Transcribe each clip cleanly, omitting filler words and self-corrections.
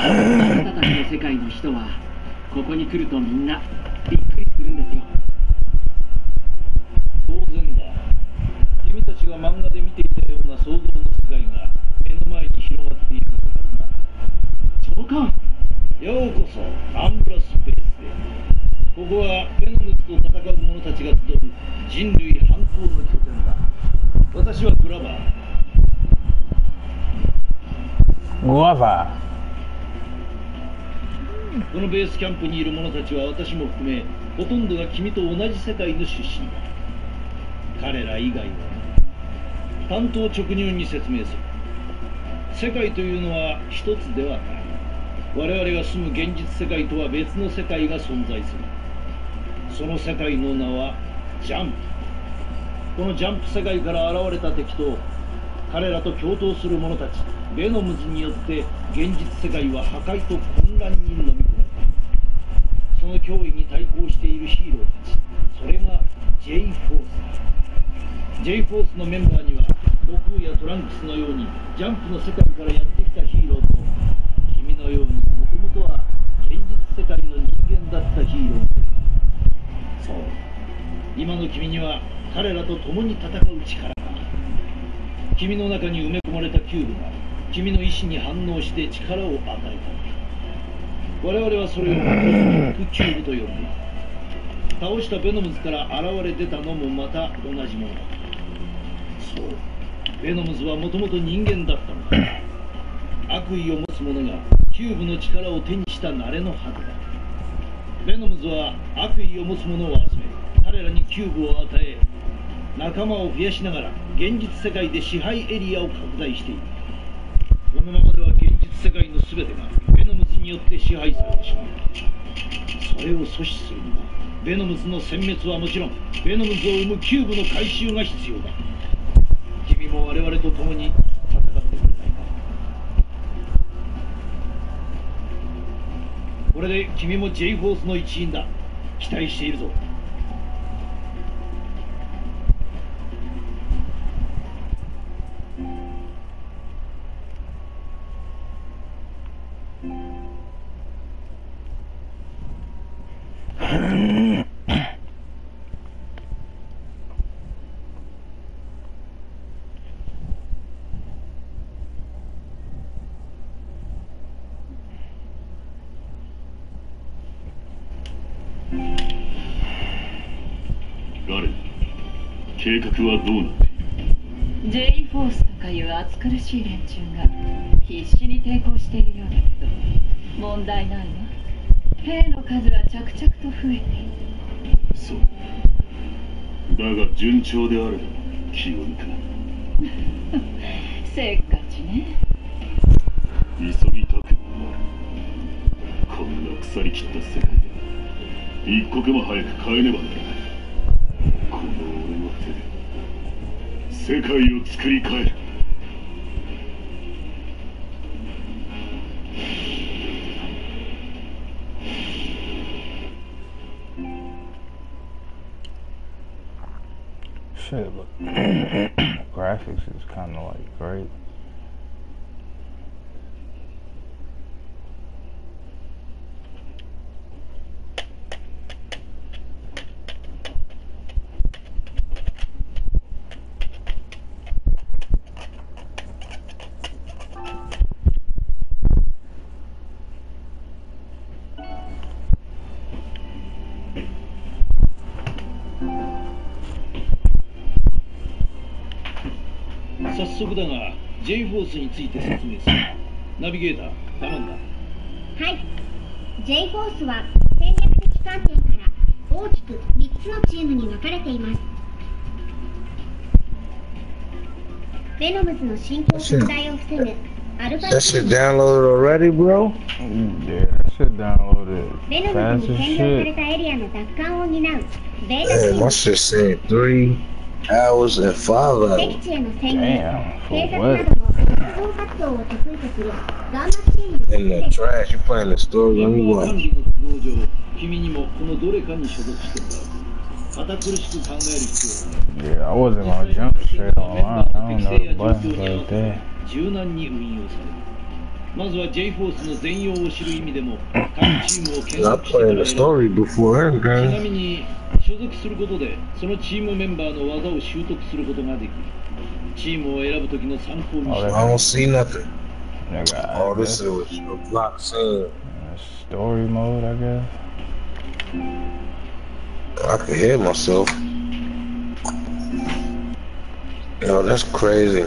たたちの世界の人はここに来るとみんなびっくりするんですよ。 当然だ。君たちが漫画で見ていたような想像の世界が目の前に広がっているのだからな。 長官、 ようこそアンブラスベースへ。ここはベノムズと戦う者たちが集う人類反抗の拠点だ。私はグラバー。このベースキャンプにいる者たちは私も含めほとんどが君と同じ世界の出身だ。彼ら以外は単刀直入に説明する。世界というのは一つではない。我々が住む現実世界とは別の世界が存在する。その世界の名はジャンプ。このジャンプ世界から現れた敵と彼らと共闘する者たちベノムズによって現実世界は破壊と混乱に飲み込まれた。その脅威に対抗しているヒーローたち、それが J フォースだ。 J フォースのメンバーには悟空やトランクスのようにジャンプの世界からやってきたヒーローと君のようにもともとは現実世界の人間だったヒーロー。そう、今の君には彼らと共に戦う力がある。君の中に埋め込まれたキューブが君の意志に反応して力を与えた。我々はそれをコスミックキューブと呼んでいる。倒したベノムズから現れ出たのもまた同じものだ。そう、ベノムズはもともと人間だったのだ。悪意を持つ者がキューブの力を手にした慣れのはずだ。ベノムズは悪意を持つ者を集め彼らにキューブを与え仲間を増やしながら現実世界で支配エリアを拡大している。このままでは現実世界の全てがベノムズによって支配されてしまう。それを阻止するにはベノムズの殲滅はもちろんベノムズを生むキューブの回収が必要だ。君も我々と共に戦ってくれないか。これで君も J フォースの一員だ。期待しているぞ。 ガレン、計画はどうなっている？ J フォースとかいう暑苦しい連中が必死に抵抗しているようだけど問題ないわ。兵の数は着々と増えている。 そうだが順調であれば気を抜くな。 せっかちね。 急ぎたくもなる。こんな腐りきった世界で一刻も早く変えねばならない。この俺の手で世界を作り変える。 Shit, but graphics is kind of like great. 早速だが J フォースについて説明する。ナビゲータータマンダ。 はい、 J フォースは戦略的観点から大きく3つのチームに分かれています。ベノムズの進行拡大を防ぐアルファ That shit downloaded already, bro? Yeah, that shit downloaded ベノム fast ズ as に占領され shit. たエリアの奪還を担うベータ Man, チー my ム。 shit saying 3 hours and 5 敵 hours. 地への潜入、 Damn, 警 for 察な what? どの活動活動を得意とするガンマチームの In the trash, you playing the story? Let 現 me 場管 watch. 理の都合上君にもこのどれかに所属してもらう。堅苦しく考える必要はない。 Yeah, I wasn't gonna jump straight online. I don't know the buttons like that. 柔軟に運用される。 まずは J フォースの全容を知る意味でも各チームを検 I 索してか played ら the 選ぶ。 story before ちな everything. みに所属することでそのチームメンバーの技を習得することができる。チームを選ぶ時の参考にし I て。 don't see nothing. Nigga, Oh, I this guess. was a block scene. Story mode, I guess. I could hear myself. Yo, that's crazy.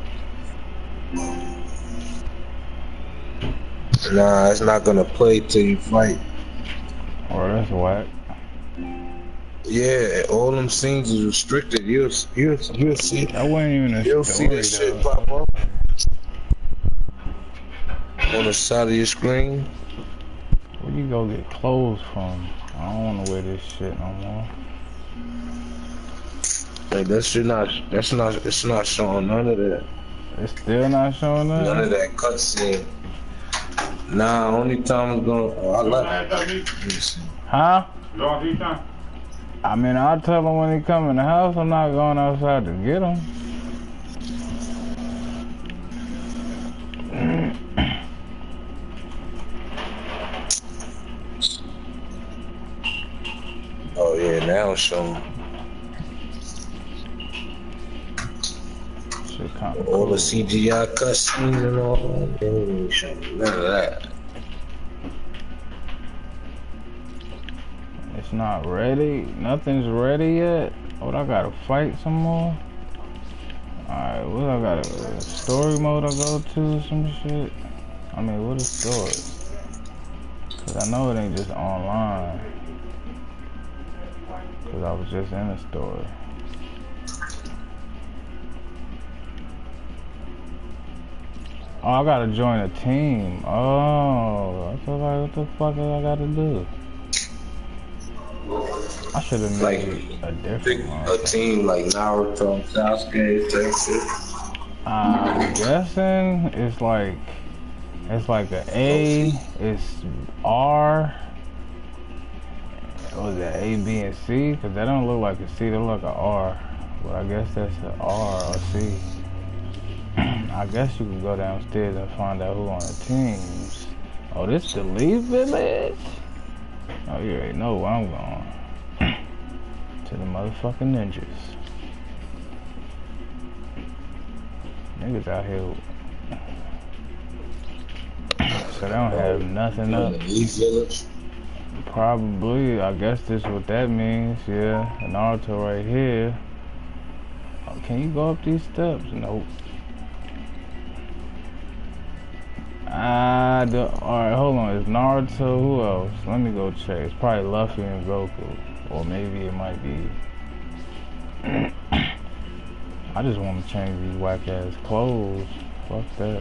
Nah, it's not gonna play till you fight. Oh, that's whack. Yeah, all them scenes is restricted. You'll see. That wasn't even a You'll see story, this shit though. pop up on the side of your screen. Where you go get clothes from? I don't want to wear this shit no more. Like it's not showing none of that. It's still not showing up? None of that cutscene. Nah, only time it's gonna. Oh, I left. Let me see. Huh? I mean, I'll tell him when he come in the house. I'm not going outside to get him. Oh yeah, now it's showing. Shit kinda All cool. the CGI cutscenes and all that. They ain't even showing none of that. It's not ready. Nothing's ready yet. What, I gotta fight some more? Alright, what I gotta... story mode I go to, some shit? I mean, what is story? Cause I know it ain't just online. Cause I was just in a story. Oh, I gotta join a team. Oh, I feel like, what the fuck I gotta do? I should have made a different one. A team like Naruto, Sasuke, Texas. I'm guessing it's like a A, it's R. Was it A, B, and C? Cause that don't look like a C, they look like a R. But I guess that's an R or C. I guess you can go downstairs and find out who on the teams. Oh, this the Leaf Village? Oh, you already know where I'm going. To the motherfucking ninjas. Niggas out here. So they don't have nothing up. Leaf Village. Probably, I guess this is what that means, yeah. Naruto right here. Oh, can you go up these steps? Nope. Alright, hold on. It's Naruto, who else? Let me go check. It's probably Luffy and Goku. Or maybe it might be... I just want to change these whack-ass clothes. Fuck that.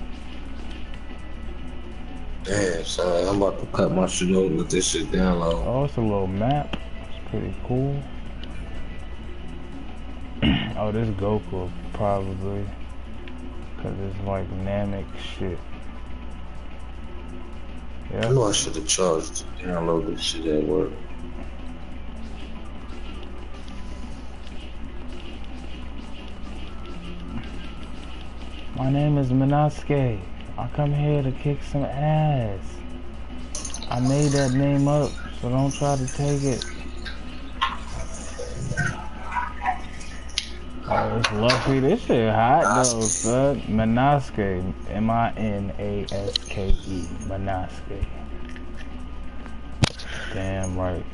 Damn, son, I'm about to cut my shit over with this shit down low. Oh, it's a little map. It's pretty cool. Oh, this Goku probably. Cause it's like Namek shit. Yeah. I know I should have charged to download this shit at work. My name is Minosuke. I come here to kick some ass. I made that name up, so don't try to take it. Oh, it's Luffy. This shit hot though, son. Minosuke. M-I-N-A-S-K-E. Minosuke. Damn right.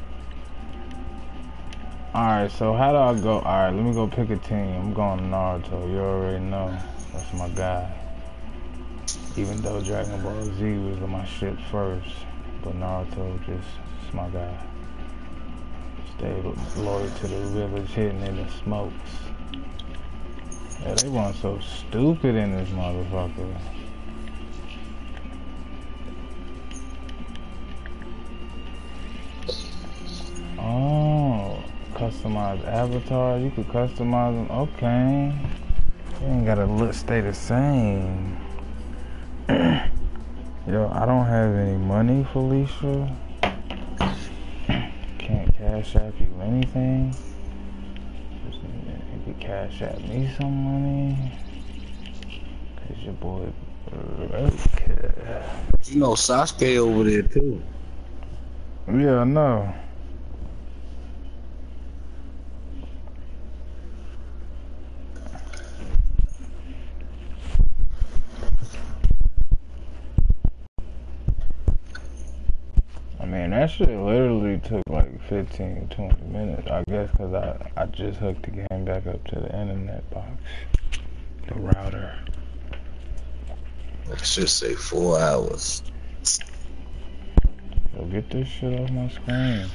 Alright, so how do I go? Alright, let me go pick a team. I'm going to Naruto. You already know. That's my guy. Even though Dragon Ball Z was my shit first. But Naruto just is my guy. Stay loyal to the village, hitting in the smokes. Yeah, they want so stupid in this motherfucker. Oh, customize avatars. You could customize them. Okay. You ain't gotta stay the same. Yo, I don't have any money, Felicia. Can't cash app you anything. You could cash app me some money. Cause your boy Okay. You know Sasuke over there too. Yeah, I know. I mean, that shit literally took like 15, 20 minutes, I guess, because I just hooked the game back up to the internet box, the router. I should say 4 hours. So get this shit off my screen.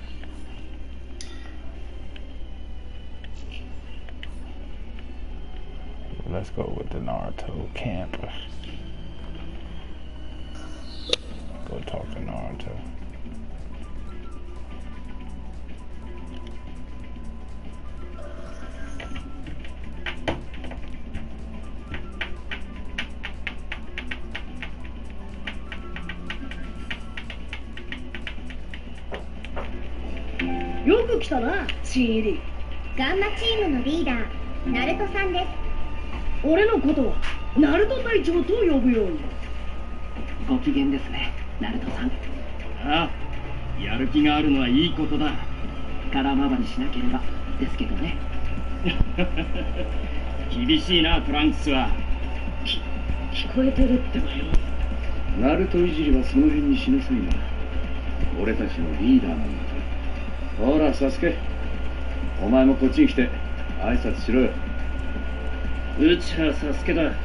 Let's go with the Naruto camp. Go talk to Naruto. よく来たな、新入り。ガンマチームのリーダー、ナルトさんです。俺のことはナルト隊長と呼ぶように。 ご機嫌ですね、ナルトさん。ああ、やる気があるのはいいことだ。空回りしなければですけどね。厳しいな、トランクスは。 聞こえてるってばよ。 ナルトいじりはその辺にしなさいな。俺たちのリーダーなんだ。ほら、サスケ。お前もこっちに来て挨拶しろよ。うちはサスケだ。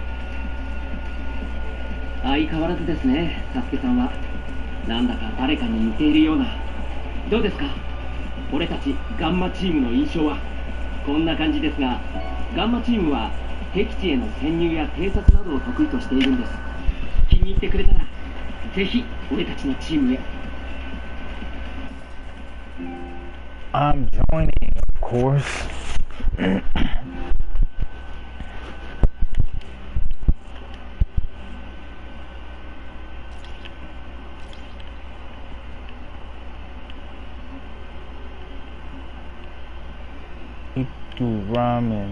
相変わらずですね、サスケさんは。なんだか誰かに似ているような。どうですか、俺たちガンマチームの印象は。こんな感じですが、ガンマチームは敵地への潜入や偵察などを得意としているんです。気に入ってくれたらぜひ俺たちのチームへ。 I'm joining, of course. Itu ramen.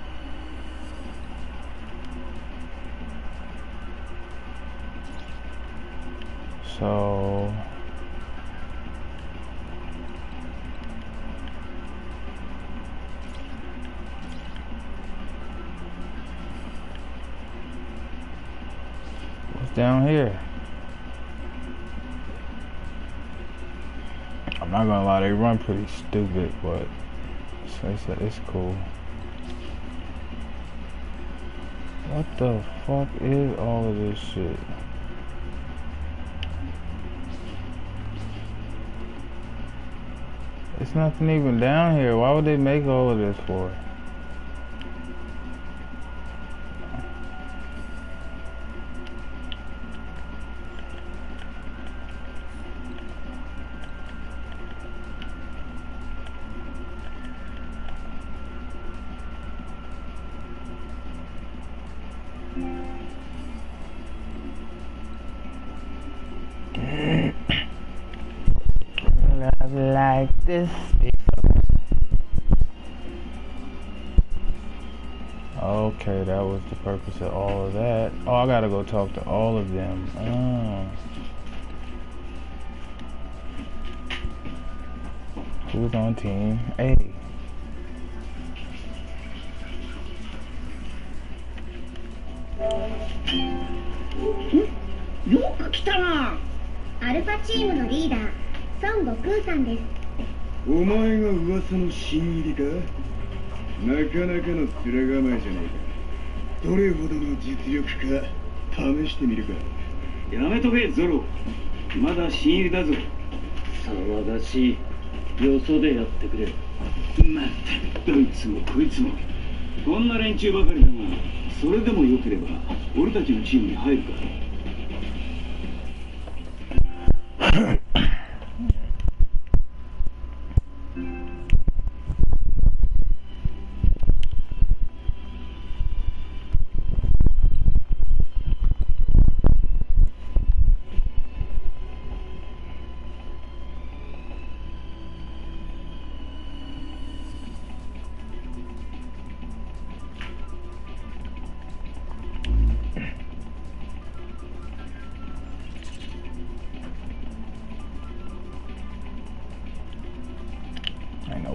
So what's down here? I'm not gonna lie, they run pretty stupid, but it's cool. What the fuck is all of this shit? It's nothing even down here. Why would they make all of this for? Love like this. Okay, that was the purpose of all of that. Oh, I gotta go talk to all of them. Who's on team A? よく来たな。アルファチームのリーダー、孫悟空さんです。 お前が噂の新入りか。なかなかの面構えじゃねえか。どれほどの実力か試してみるか。やめとけゾロ、まだ新入りだぞ。騒がしい、よそでやってくれ。まったくどいつもこいつもこんな連中ばかりだが、それでもよければ俺たちのチームに入るか。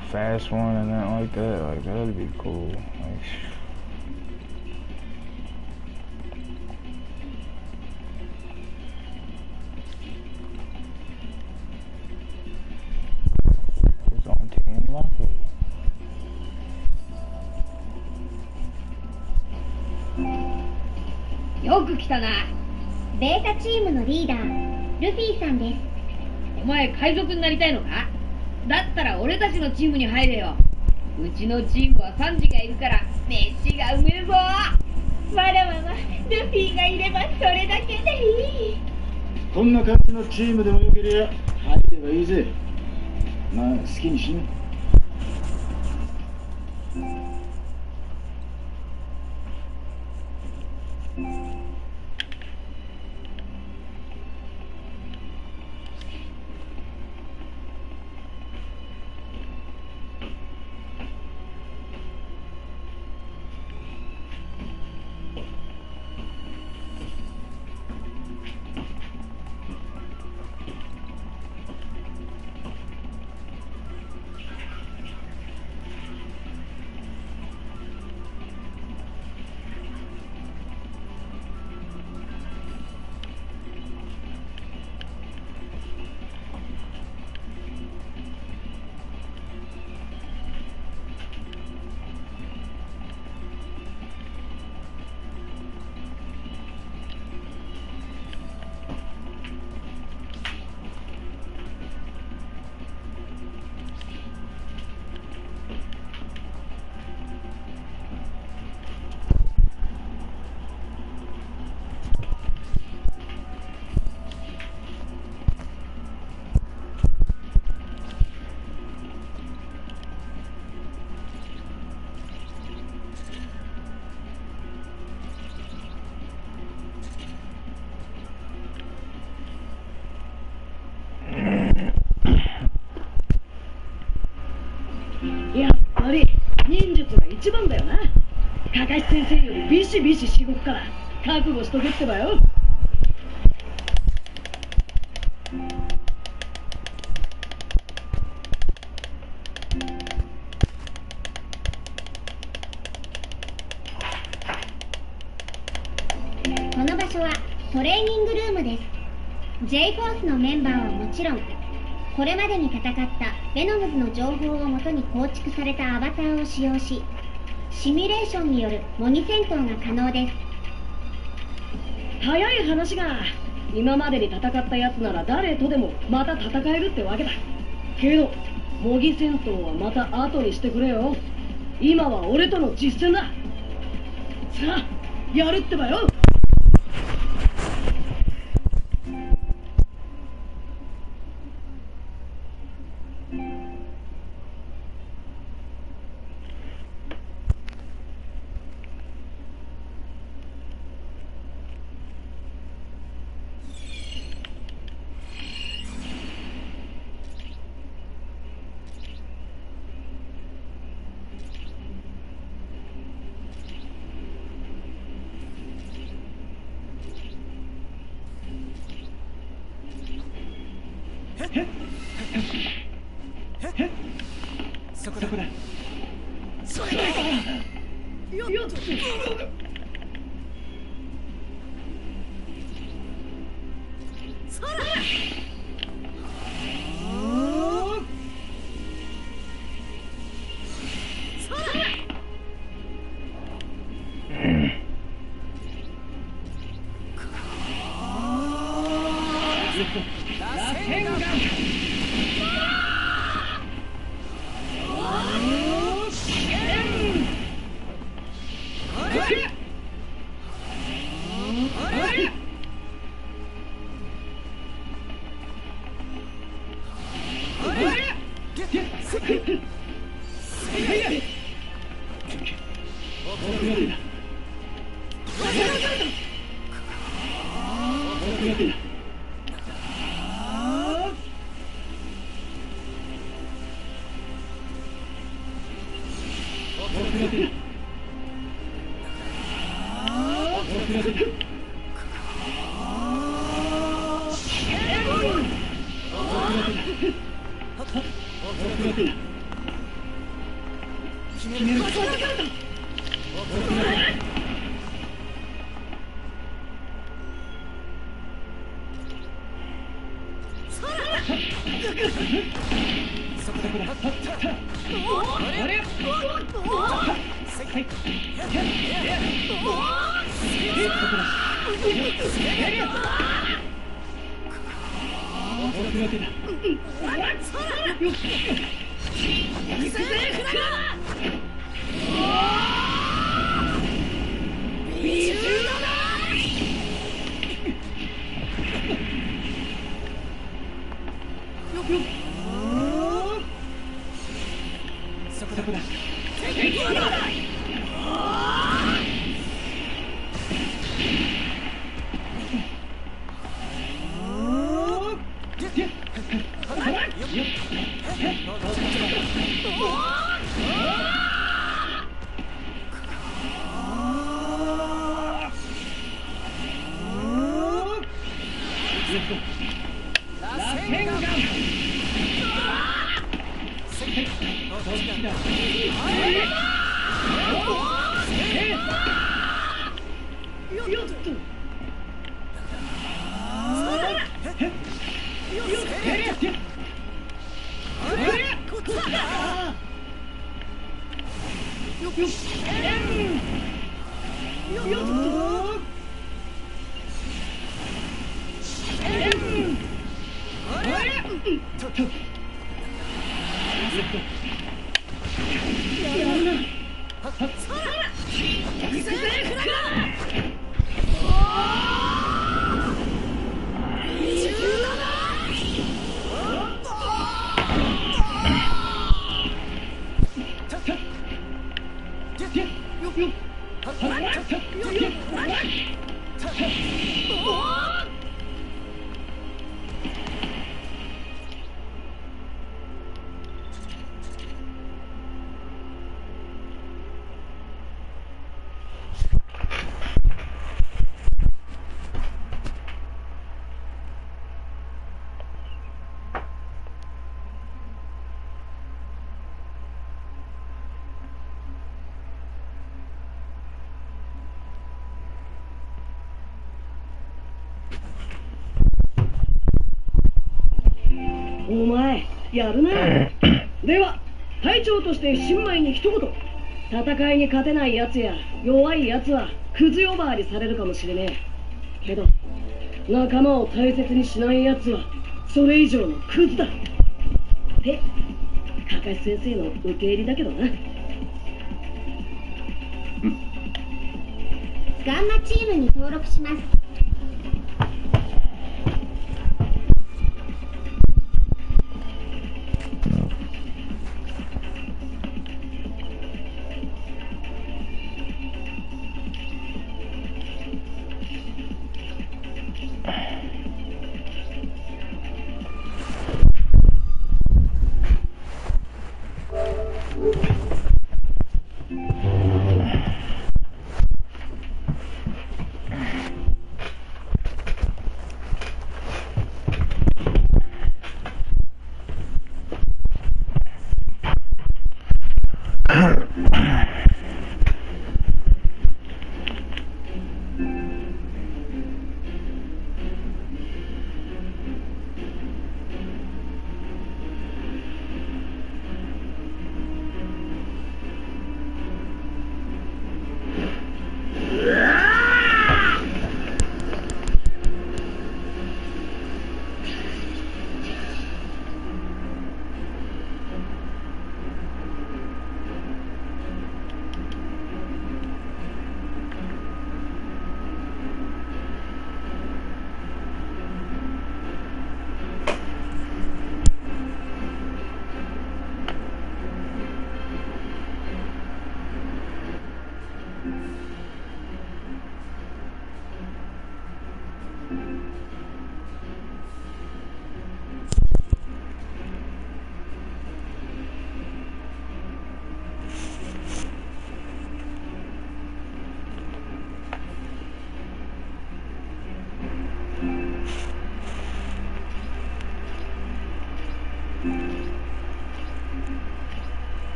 fast one and nothing like that. Like that'd be cool. Like, it's on Team Lucky. よく来たな。ベータチームのリーダー、ルフィさんです。 お前海賊になりたいのか？だったら俺たちのチームに入れよ。うちのチームはサンジがいるから飯がうめえぞ。 わらわはルフィがいればそれだけでいい。 こんな感じのチームでもよけりゃ入ればいいぜ。まあ好きにしな。 やっぱり忍術が一番だよな。カカシ先生よりビシビシしごくから覚悟しとけってばよ。 この場所はトレーニングルームです。 J フォースのメンバーはもちろん、これまでに戦ったベノムズの情報をもとに構築されたアバターを使用し、シミュレーションによる模擬戦闘が可能です。 早い話が今までに戦ったやつなら誰とでもまた戦えるってわけだ。けど模擬戦闘はまた後にしてくれよ。今は俺との実戦だ。さあやるってばよ。 そこだ。 それだ。よっ。そら。 お前やるな。では隊長として新米に一言。戦いに勝てないやつや弱いやつはクズ呼ばわりされるかもしれねえけど、仲間を大切にしないやつはそれ以上のクズだってカカシ先生の受け入れだけどな。 ガンマチームに登録します。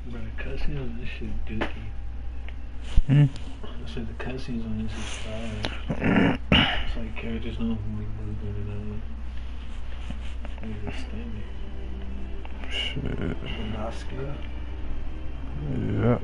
Bro, the cutscenes on this shit dookie. I said the cutscenes on this is fire. It's like characters know who we moving and they just standing. Shit. Swarovski. Yep.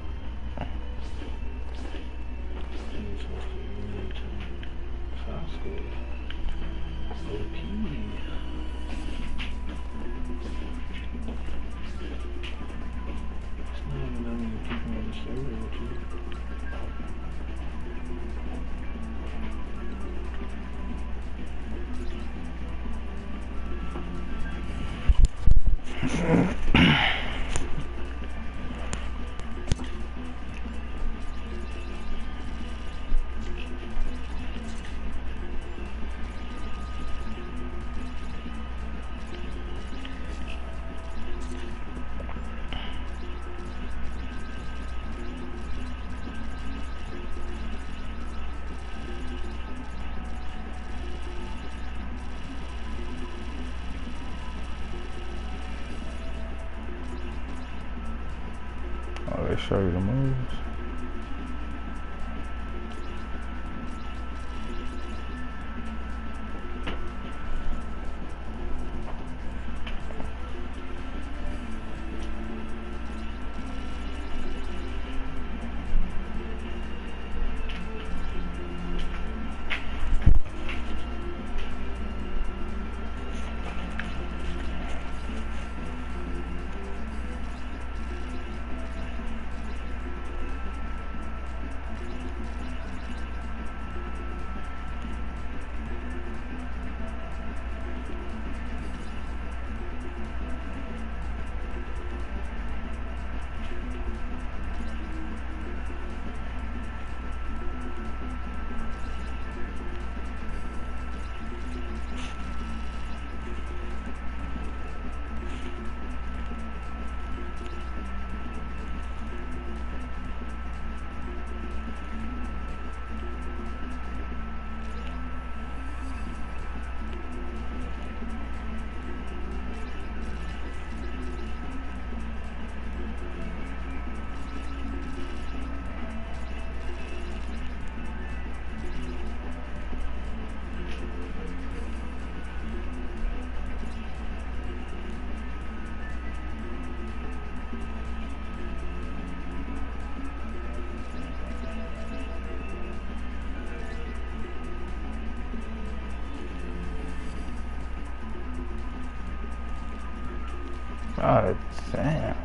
Oh, they show you the moves. God damn.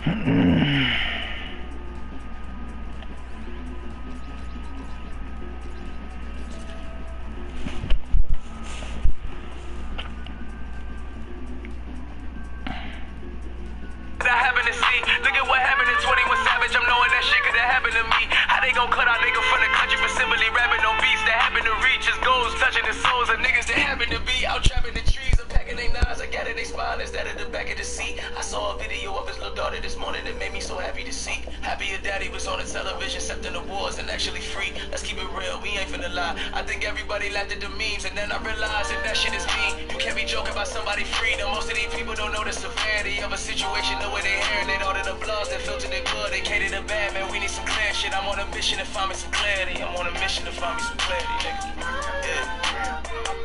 That happened to see. Look at what happened to 21 Savage. I'm knowing that shit could have happened to me. How they gon' cut out nigga from the country for simply rapping on beats that happen to reach his goals, touching the souls of niggas that happen to be out trapping the trees. I'm packing they knives, I got in they spine instead of the back of the seat. I saw a video of his little daughter this morning that made me so happy to see. Happy your daddy was on the television, accepting awards and actually free. Let's keep it real, we ain't finna lie. I think everybody laughed at the memes, and then I realized that shit is mean. You can't be joking about somebody freedom. Most of these people don't know the severity of a situation, the way they hearing it, all the applause that filter the good, they cater the bad, man. We need some clear shit. I'm on a mission to find me some clarity. I'm on a mission to find me some clarity, nigga. Yeah.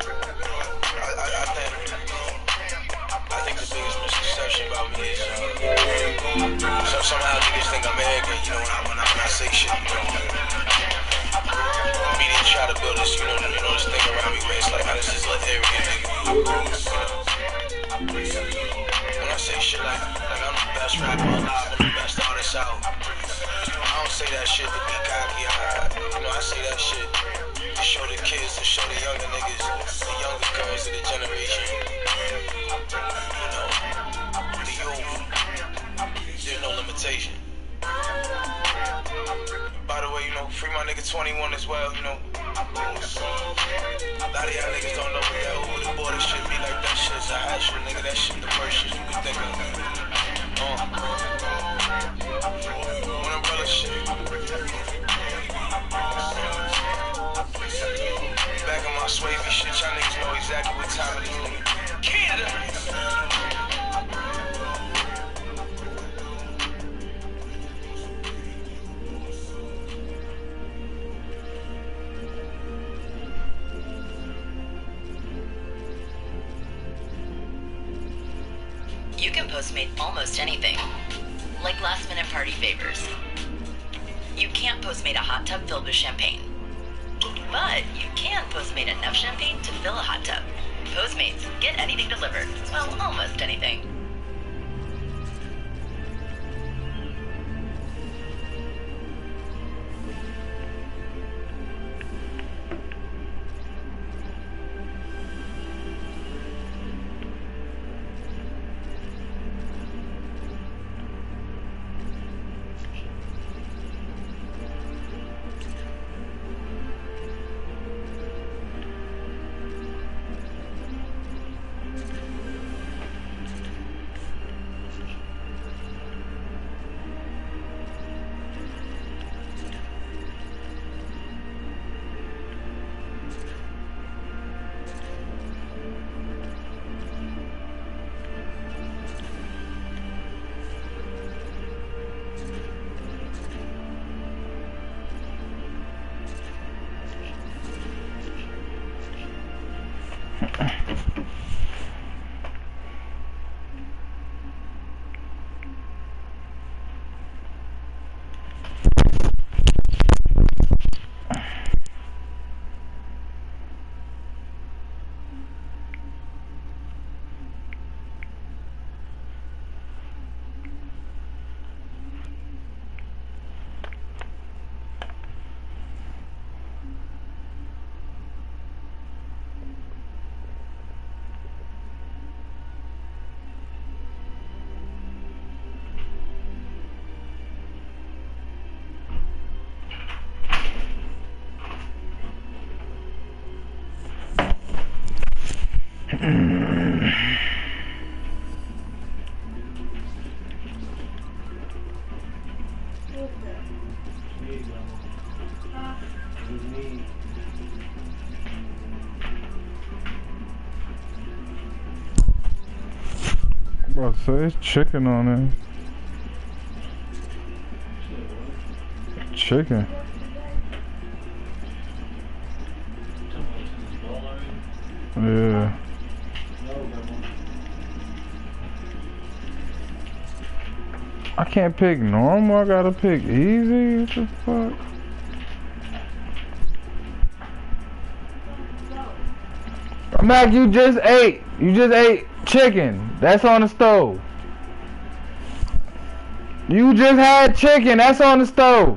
I think the biggest misconception about me is somehow niggas think I'm arrogant, you know, when I say shit, you know. Media try to build this, you know, this thing around me where it's like, how this is like arrogant nigga. When I say shit like I'm the best rapper alive, I'm the best artist out, I don't say that shit to be cocky. I say that shit to show the kids, to show the younger niggas, the younger girls of the generation. You know, the youth, there's no limitation. By the way, you know, free my nigga 21 as well, you know. A lot of y'all niggas don't know what that over the border shit be like. That shit's a hot shit, nigga. That shit the first shit you could think of. One umbrella shit. Back on my swavy shit, y'all niggas know exactly what time it is, nigga. Canada! You can Postmate almost anything, like last-minute party favors. You can't Postmate a hot tub filled with champagne, but you can Postmate enough champagne to fill a hot tub. Postmates, get anything delivered. Well, almost anything. Bro, so it's chicken on it. Chicken. Yeah. I can't pick normal, I gotta pick easy. What the fuck? Mac, you just ate chicken. That's on the stove. You just had chicken. That's on the stove.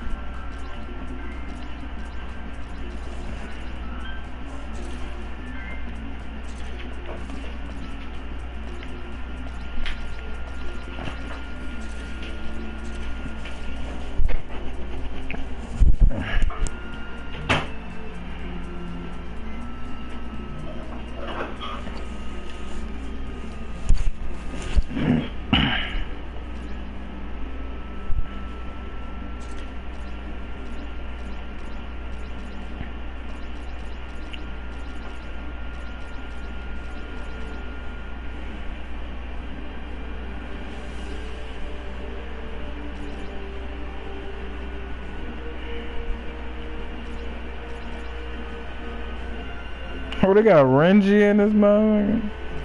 Oh, they got Renji in this motherfucker.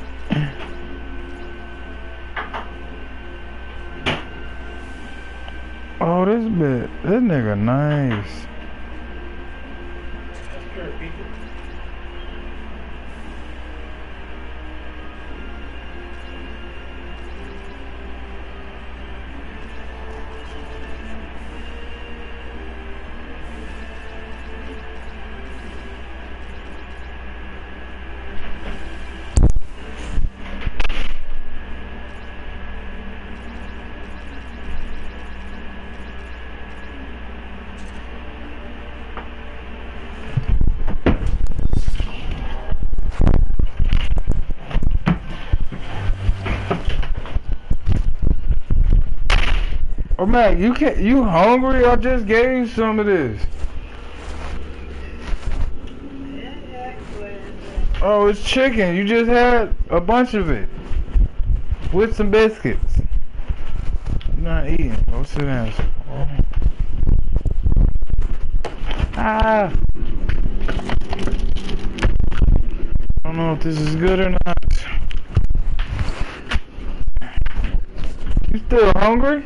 Oh, this nigga nice. Oh man, you hungry? I just gave you some of this. Oh, it's chicken. You just had a bunch of it. With some biscuits. I'm not eating. Go sit down. Oh. Ah. I don't know if this is good or not. You still hungry?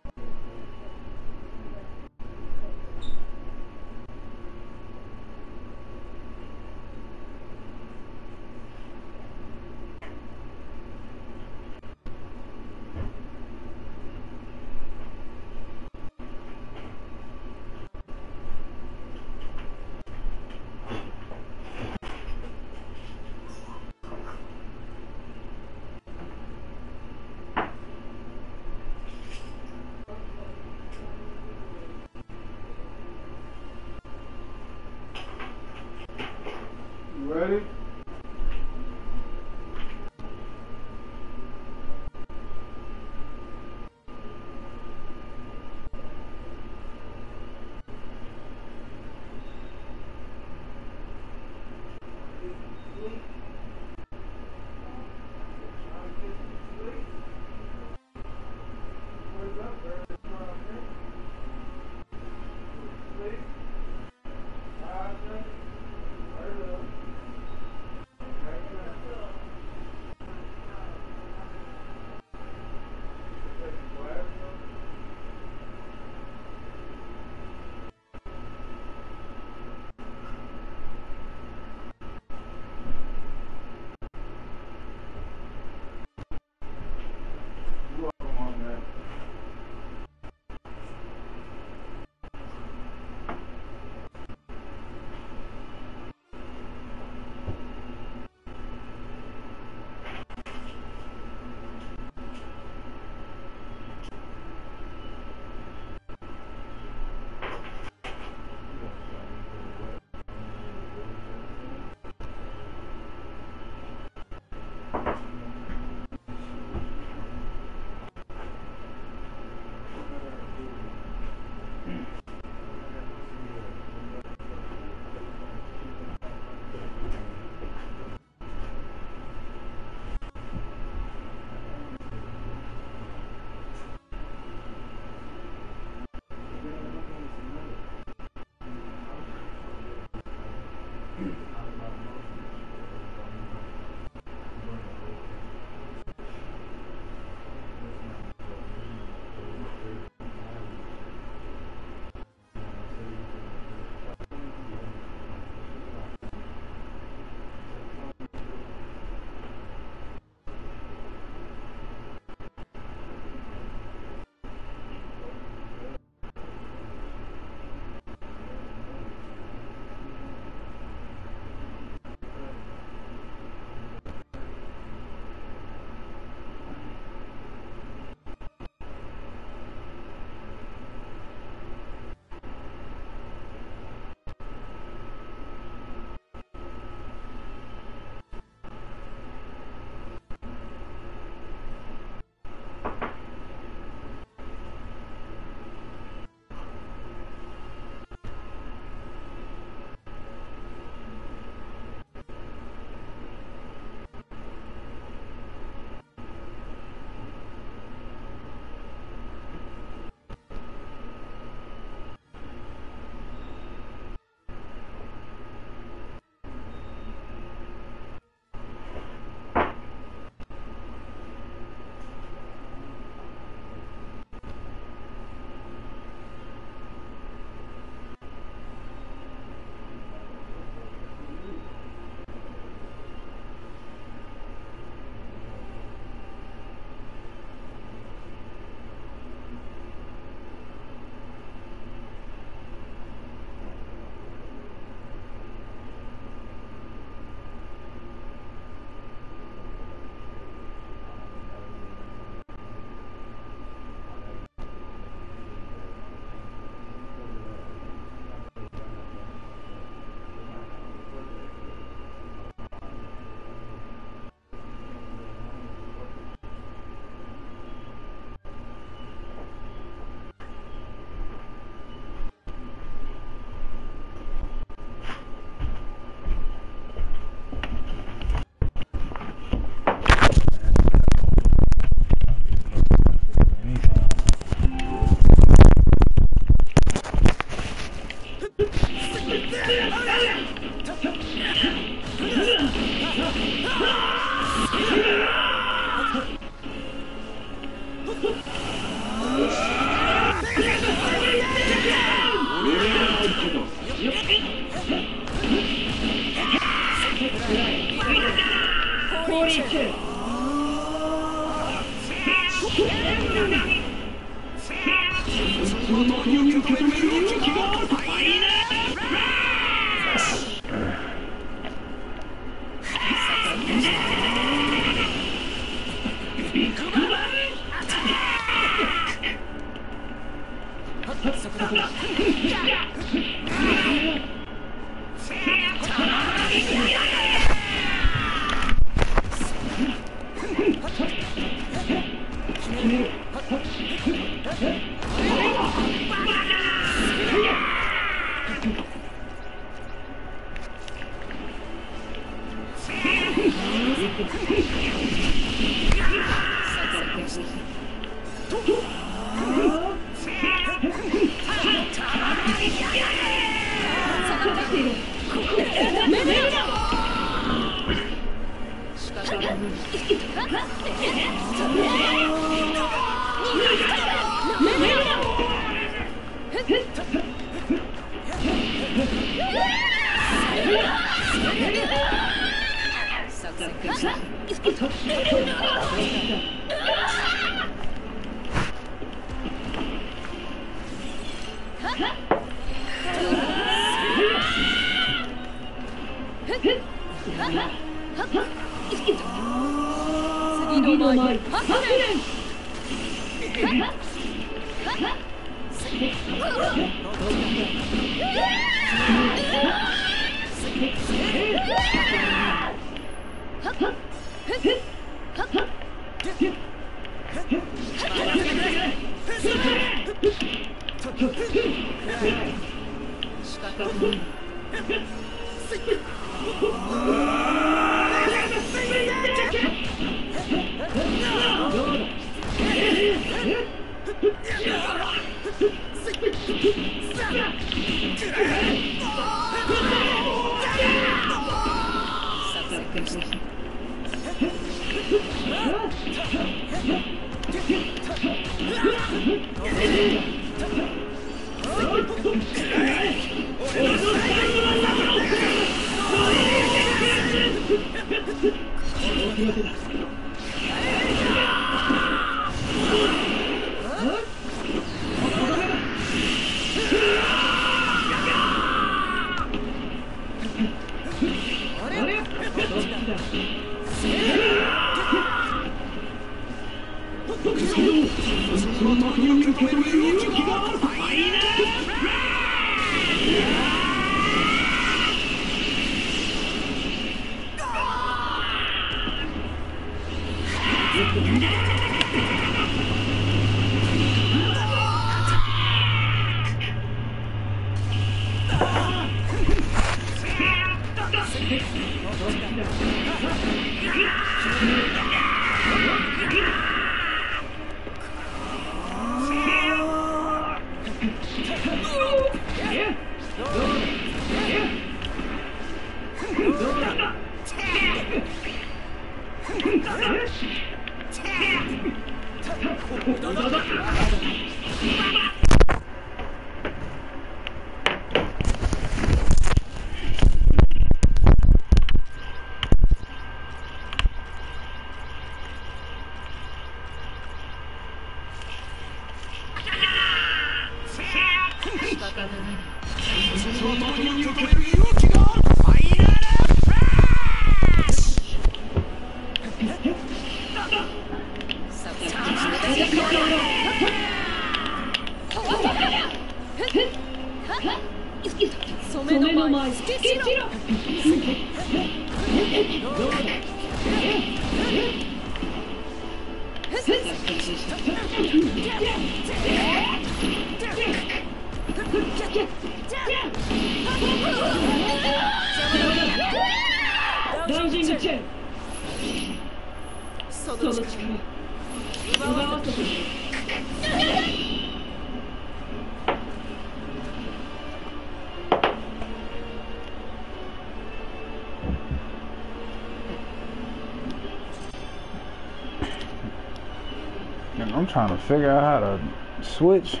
I'm trying to figure out how to switch.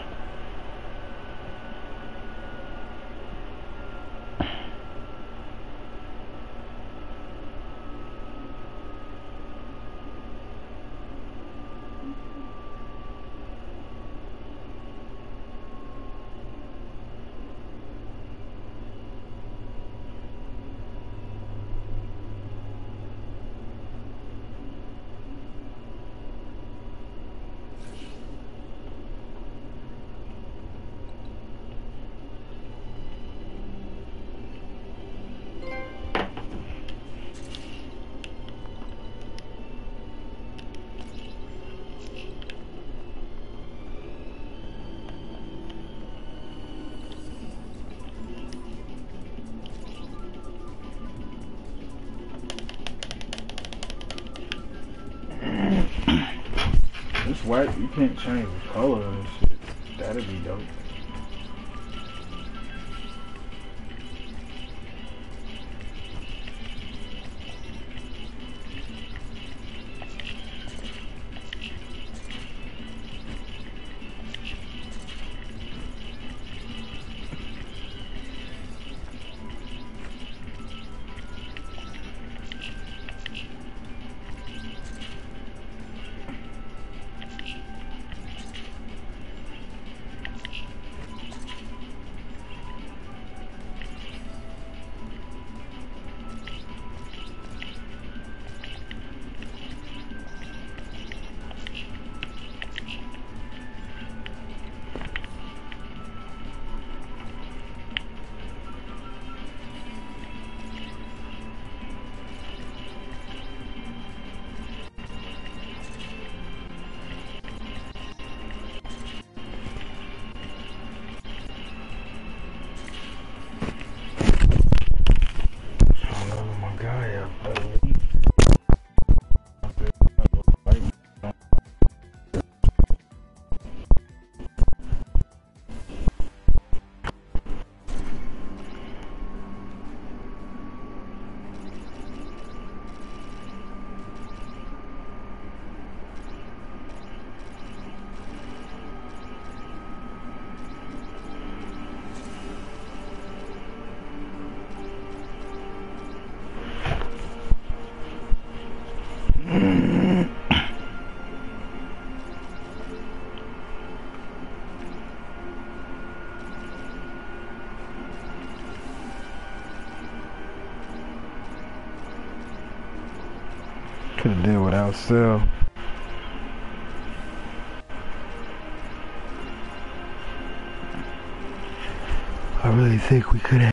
This white, you can't change the color and shit. That'd be dope. Could have did without Cell. I really think we could have.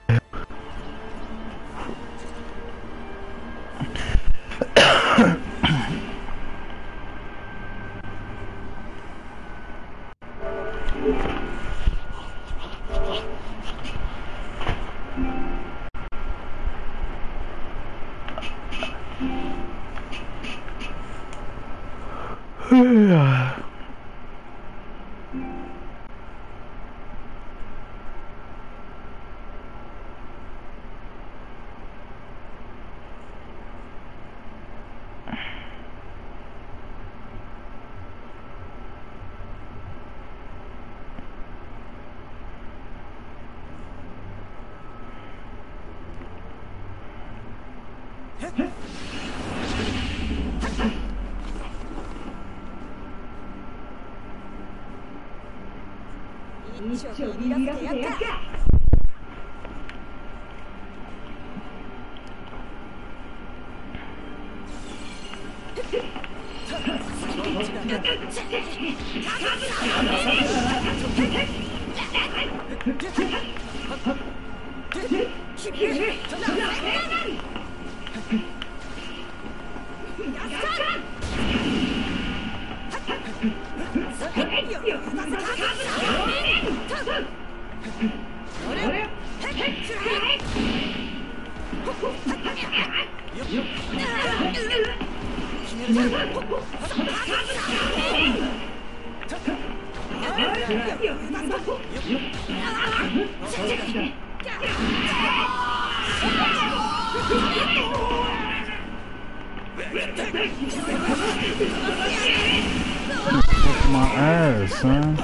My ass, son.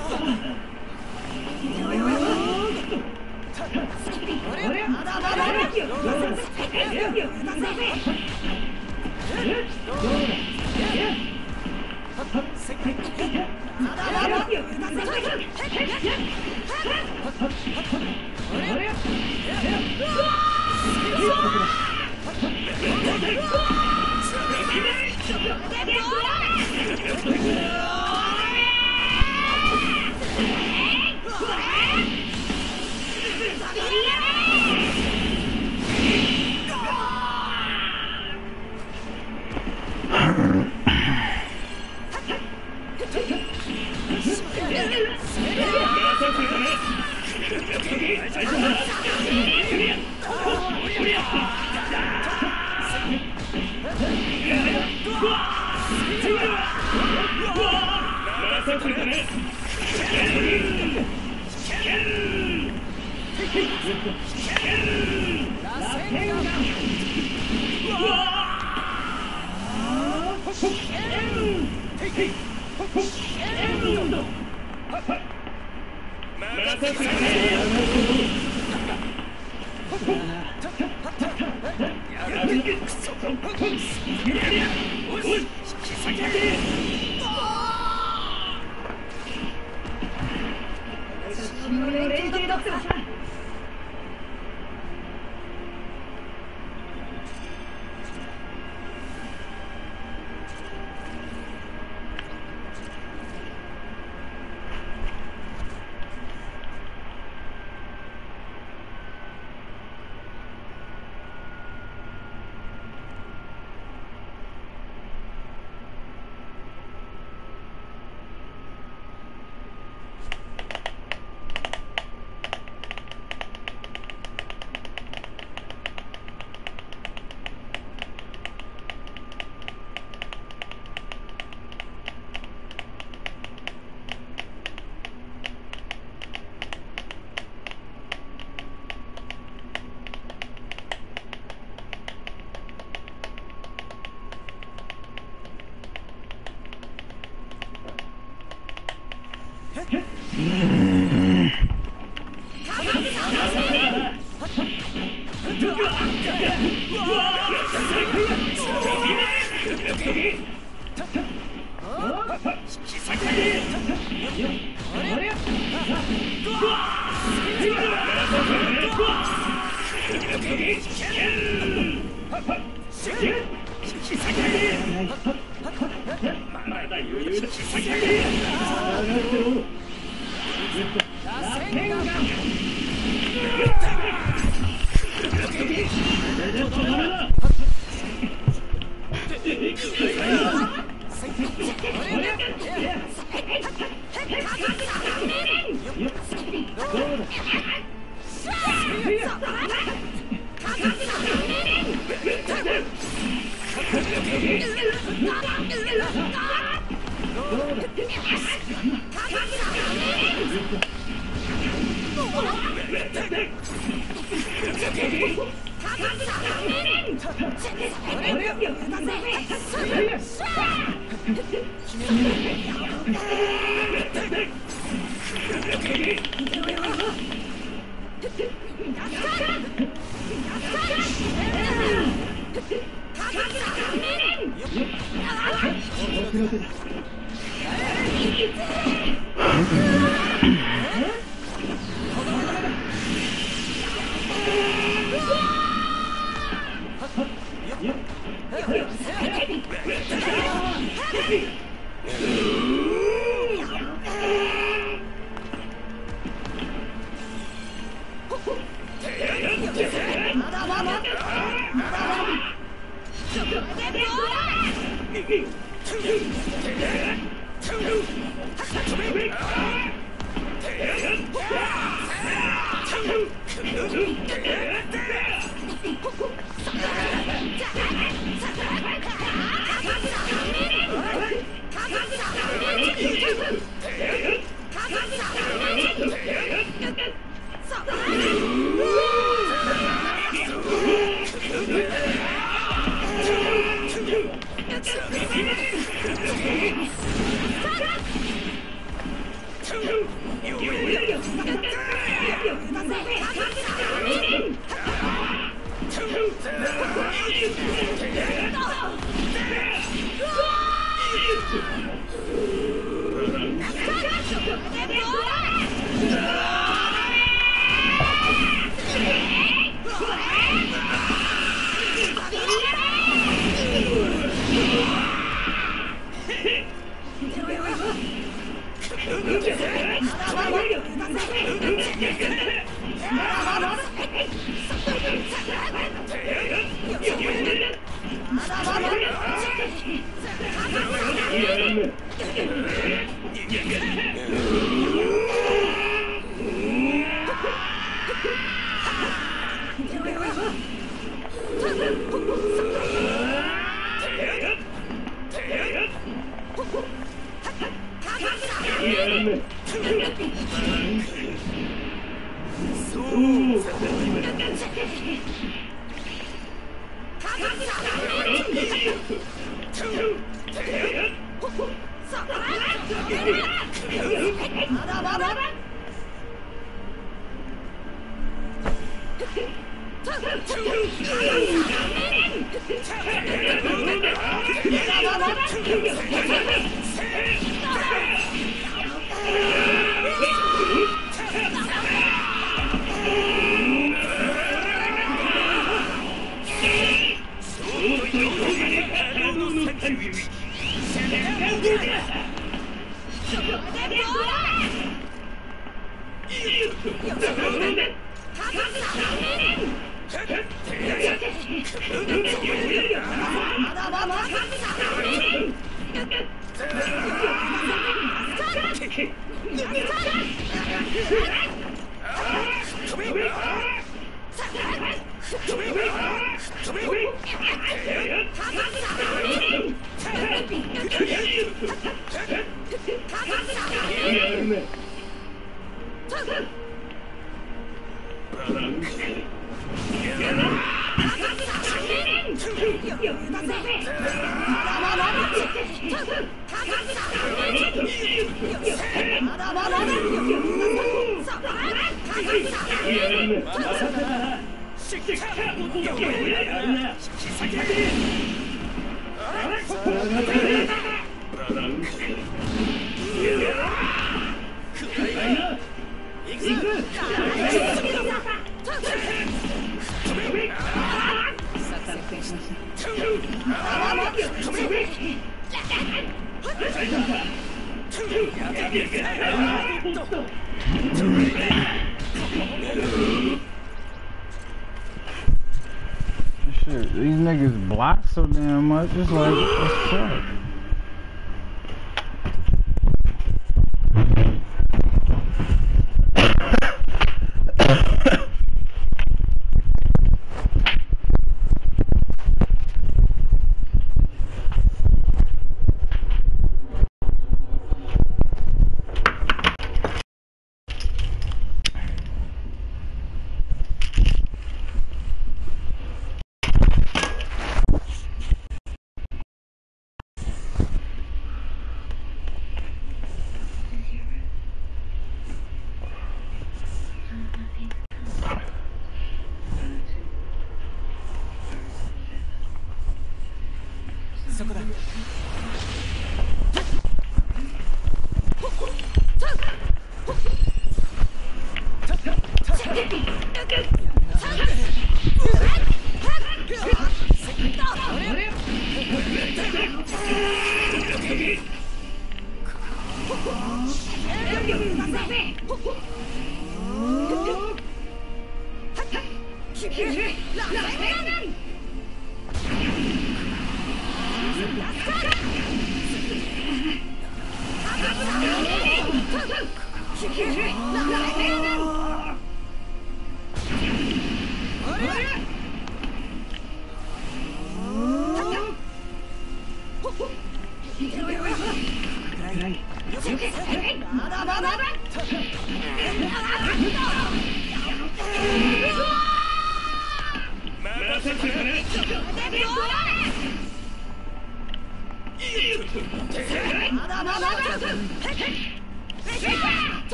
Shit, these niggas block so damn much. It's like, what's up?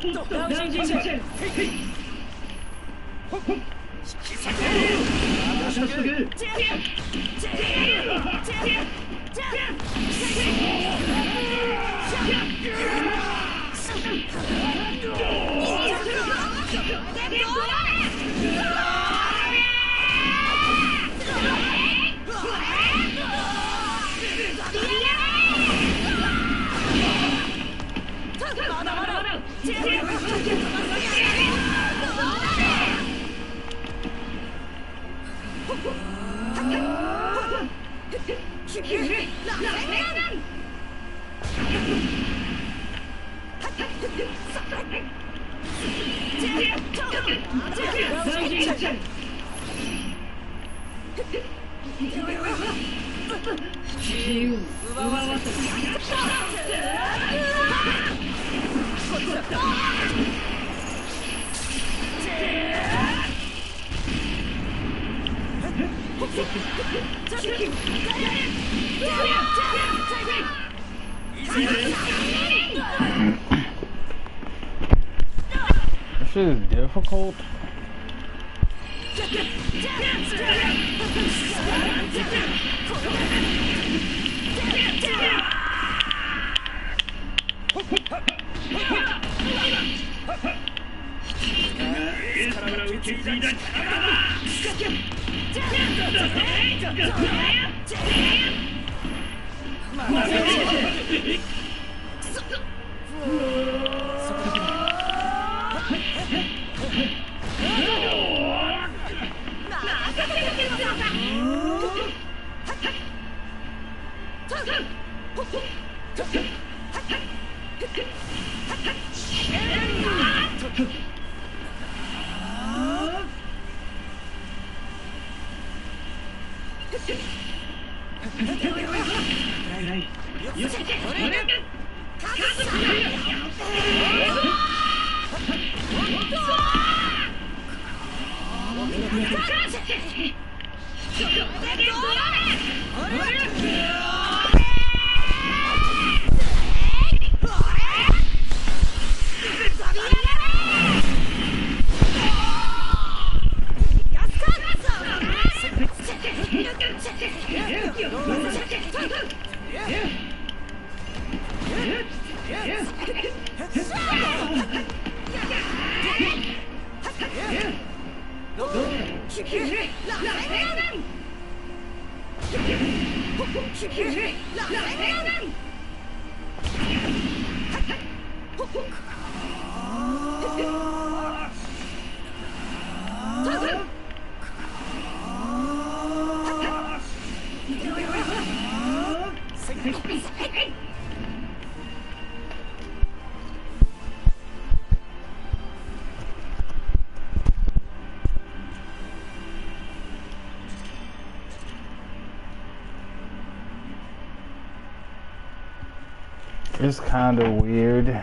This shit is difficult. It's kind of weird.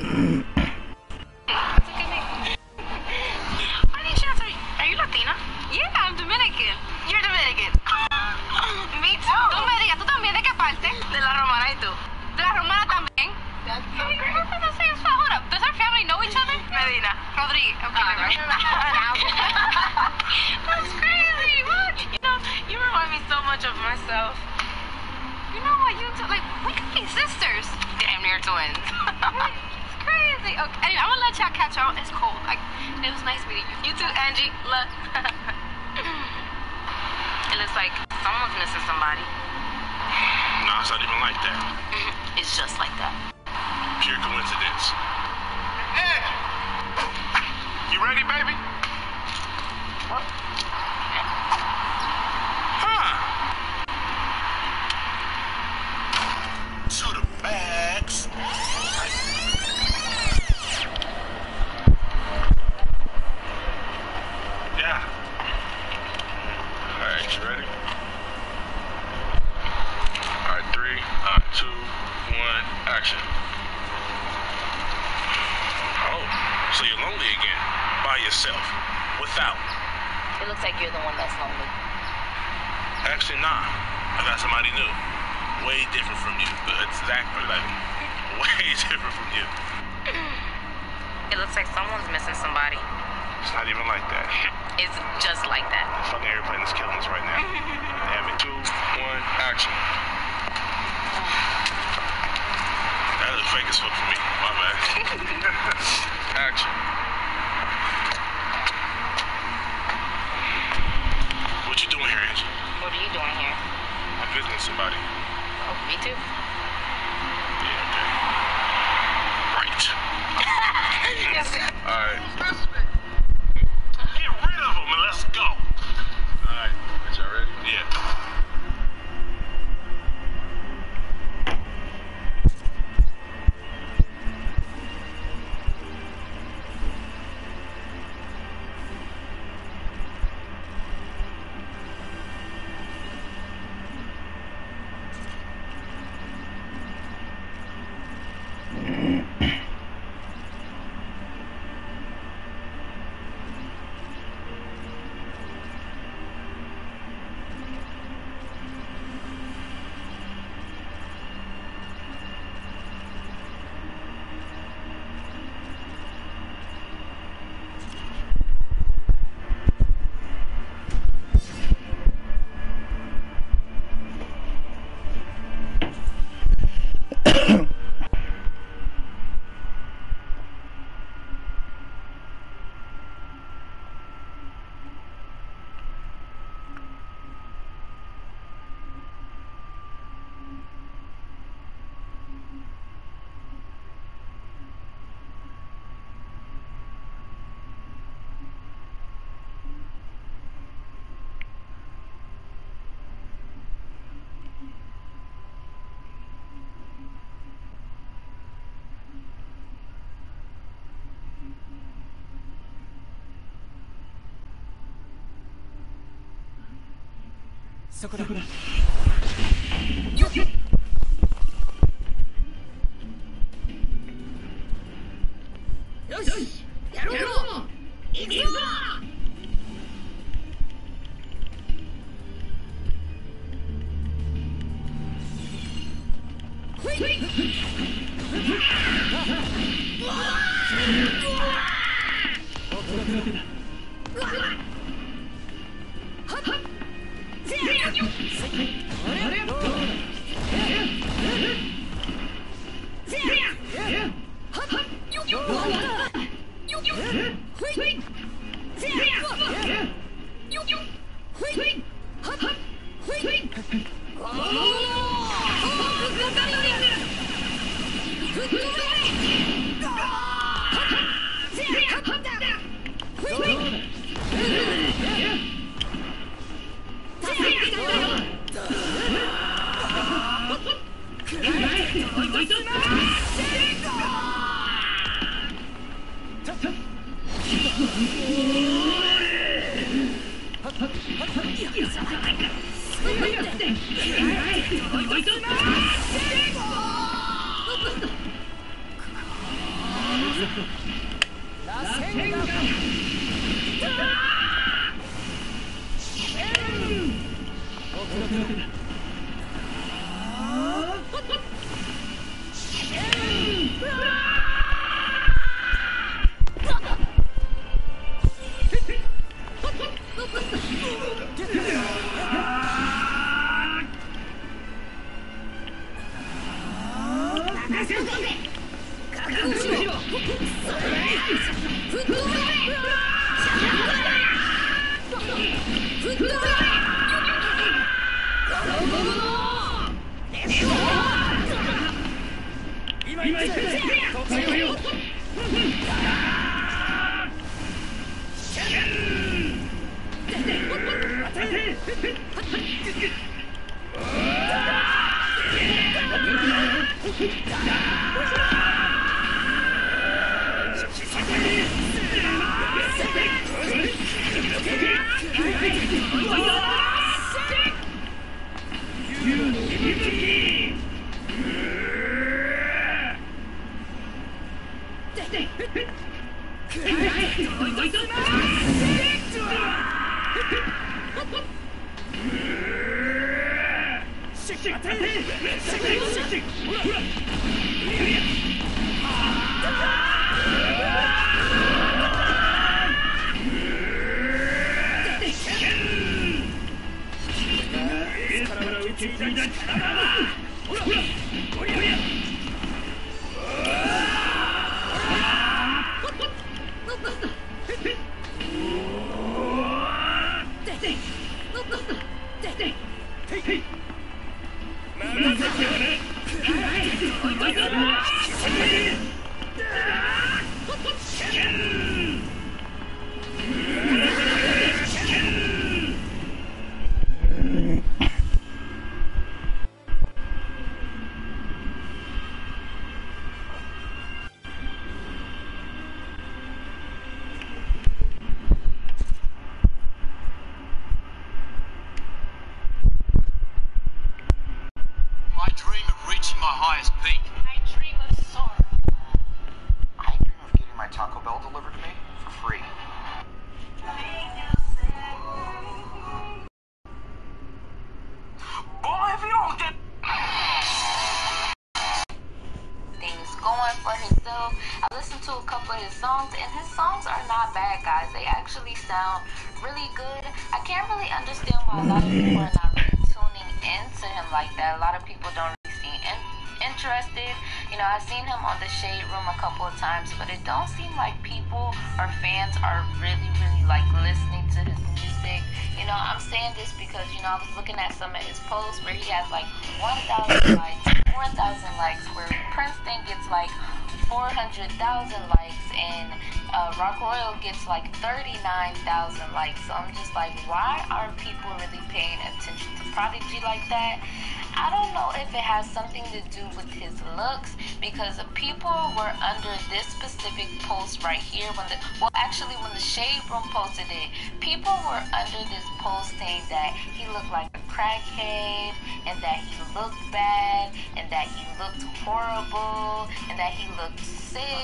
Are you Latina? Yeah, I'm Dominican. You're Dominican. Me too. No me digas, ¿tú también de qué parte? De la Romana, ¿y tú? De la Romana también. That's so great. Hold up. Does our family know each other? Medina. Rodriguez. Okay, that's crazy. What? You remind me so much of myself. You know what? You two, like, we could be sisters. Damn near twins. It's crazy. Okay, anyway, I'm gonna let y'all catch on. It's cold. Like, it was nice meeting you. You too, Angie. Look. It looks like someone's missing somebody. No, it's not even like that. It's just like that. Pure coincidence. Hey! You ready, baby? What? Huh. To the bags. Yeah. Alright, you ready? Alright, 3, 2, 1, action. Oh, so you're lonely again. By yourself. Without. It looks like you're the one that's lonely. Actually, nah. I got somebody new. Way different from you. Exactly, like, way different from you. It looks like someone's missing somebody. It's not even like that. It's just like that. The fucking airplane is killing us right now. Damn it. 2, 1, action. That looked fake as fuck for me. My bad. Action. What you doing here, Angie? What are you doing here? I'm visiting somebody. Oh, me too? Yeah, okay. Right. Alright. Get rid of them and let's go. Alright. Is y'all ready? Yeah. そこだ。よし、やろうぞ。行くぞ。 Because people were under this specific post right here when the Shade Room posted it, people were under this post saying that he looked like a crackhead and that he looked bad and that he looked horrible and that he looked sick,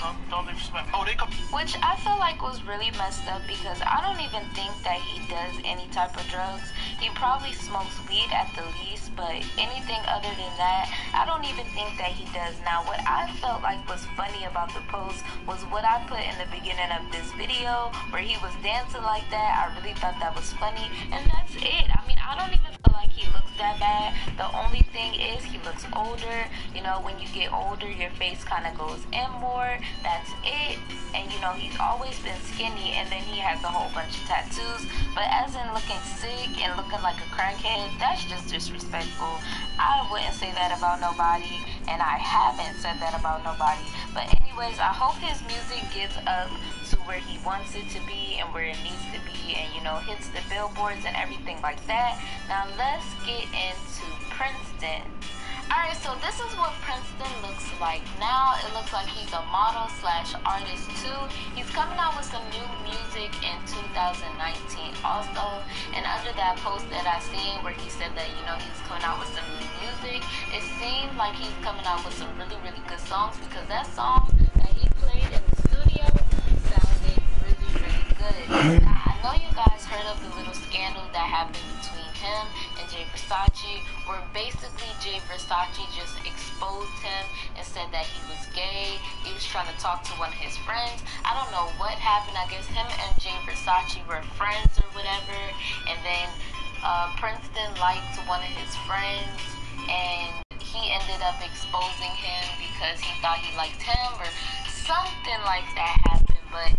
which I feel like was really messed up because I don't even think that he does any type of drugs. He probably smokes weed at the least, but anything other than that, I don't even think that he does. Now, what I felt like was funny about the post was what I put in the beginning of this video where he was dancing like that. I really thought that was funny, and that's it. I mean, I don't even feel like he looks that bad. The only thing is he looks older. You know, when you get older, your face kind of goes in more. That's it. And you know, he's always been skinny, and then he has a whole bunch of tattoos. But as in looking sick and looking like a crackhead, that's just disrespectful. I wouldn't say that about nobody, and I haven't said that about nobody. But anyways, I hope his music gets up to where he wants it to be and where it needs to be, and you know, hits the billboards and everything like that. Now let's get into Princeton. Alright, so this is what Princeton looks like now. It looks like he's a model / artist too. He's coming out with some new music in 2019 also. And under that post that I seen where he said that, you know, he's coming out with some new music, it seemed like he's coming out with some really, really good songs, because that song that he played in the studio sounded really, really good. Now, I know you guys heard of the little scandal that happened between him and Jay Versace, where basically Jay Versace just exposed him and said that he was gay. He was trying to talk to one of his friends. I don't know what happened. I guess him and Jay Versace were friends or whatever, and then Princeton liked one of his friends, and he ended up exposing him because he thought he liked him or something like that happened. But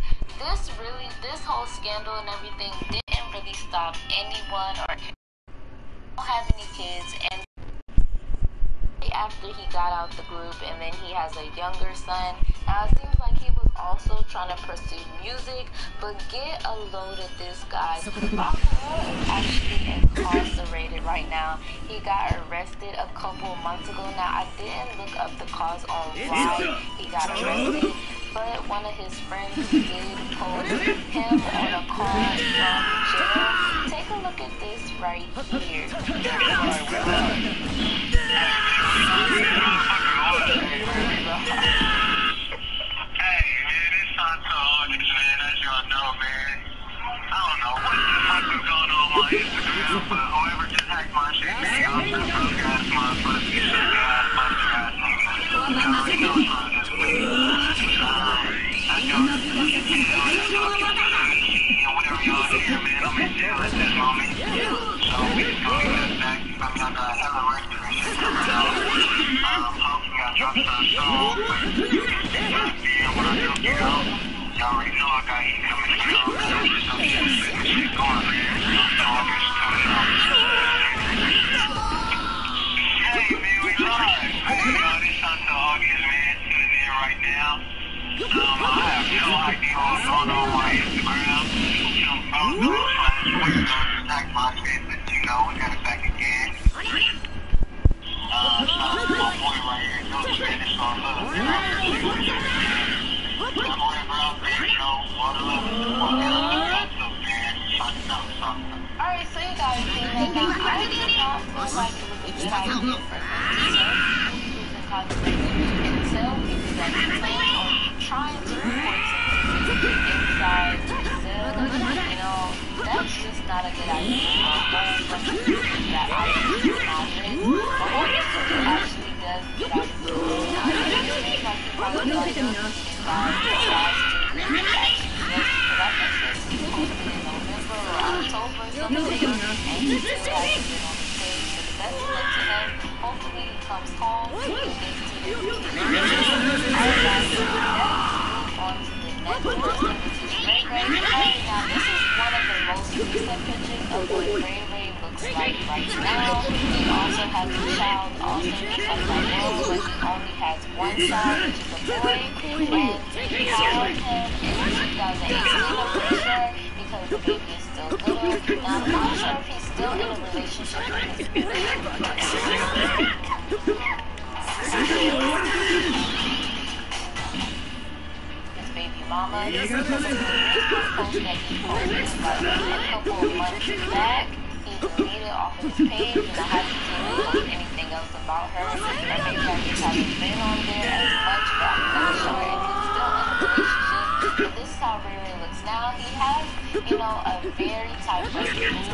this whole scandal and everything didn't really stop anyone or don't have any kids. And after he got out the group, and then he has a younger son. Now it seems like he was also trying to pursue music, but get a load of this guy. Rock is actually incarcerated right right now. He got arrested a couple months ago. Now, I didn't look up the cause on why he got arrested, but one of his friends did post him on a call from jail. Take a look at this right here. Instagram, but whoever just hacked my shit, they all some broke ass motherfuckers, you shook ass, busted ass niggas. I already know it's on this week. I know whatever y'all hear, man, I'm in jail at this moment. So we just gonna get back. I mean, I got hella records and shit coming out. Hopefully I drop some soon. When I do get out, y'all already know I got heat coming to y'all. I'm just shit going, man. Hey man, we live. Hey, this Santo August, man, tuning in right now. I have no idea what's going on my Instagram. Some photos, attack my shit, but you know, we got it back again. My boy right here, no Spanish on love. Whatever out there, you know, water love, Alright, so you guys see that now I do not feel like it was a good idea for him to contemplate himself because he's planning on trying to report something inside himself. You know, that's just not a good idea. That I do not read. But what if he actually does get out of school? I think like he probably does inside he actually does, because I think this is posted in November or October or something, and he still hasn't been on the stage. So the best of luck to him. Hopefully he comes home and gets to the Alright guys, so let's move on to the next one, which is Ray Ray. Now this is one of the most recent pictures of what Ray Ray looks like right now. He also has a child also just like my mom, but he only has one child, which is a boy, and he had him in 2018, I'm pretty sure, because the baby is still little. Now I'm not sure if he's still in a relationship with his baby mama. This is a post that he posted like a couple of months back. He deleted off of his page, and I haven't seen him post anything else about her. Or maybe I just haven't been on there as much, but I'm not sure if he's still in a relationship. But this is how Ray Ray looks now. He has, you know, a very type of movement,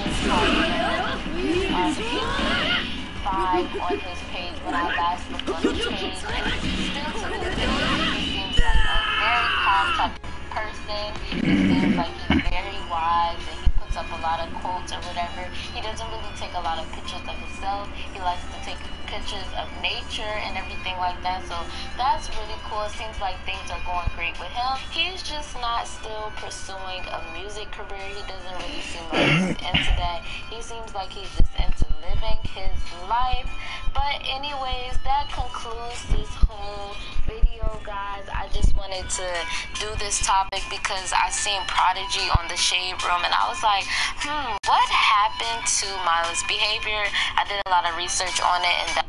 vibe on his page when I last looked on his page, and still to this day, he seems like a very calm type of person. It seems like he's very wise, and he puts up a lot of quotes or whatever. He doesn't really take a lot of pictures of himself. He likes to take pictures of nature and everything like that, so that's really cool. It seems like things are going great with him. He's just not still pursuing a music career. He doesn't really seem like he's into that. He seems like he's just into living his life. But anyways, that concludes this whole video, guys. I just wanted to do this topic because I seen Prodigy on the Shade Room, and I was like, what happened to mindless behavior? I did a lot of research on it, and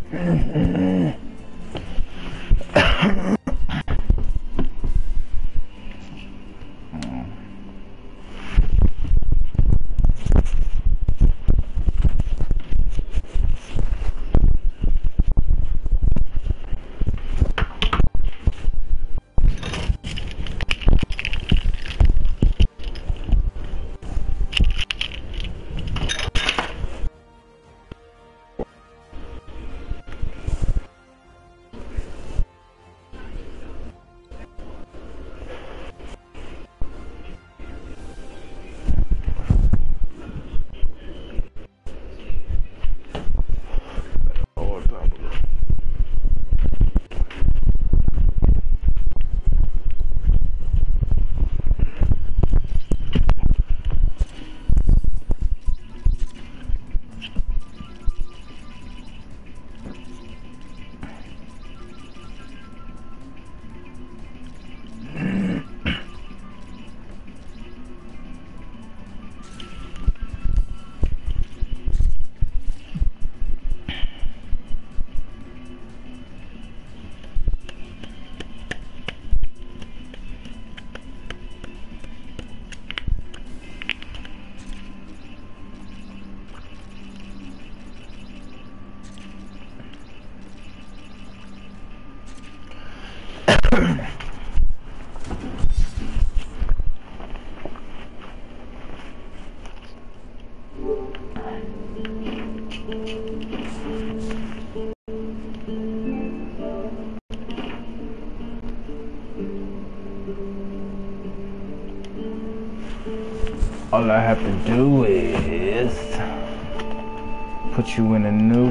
All I have to do is put you in a new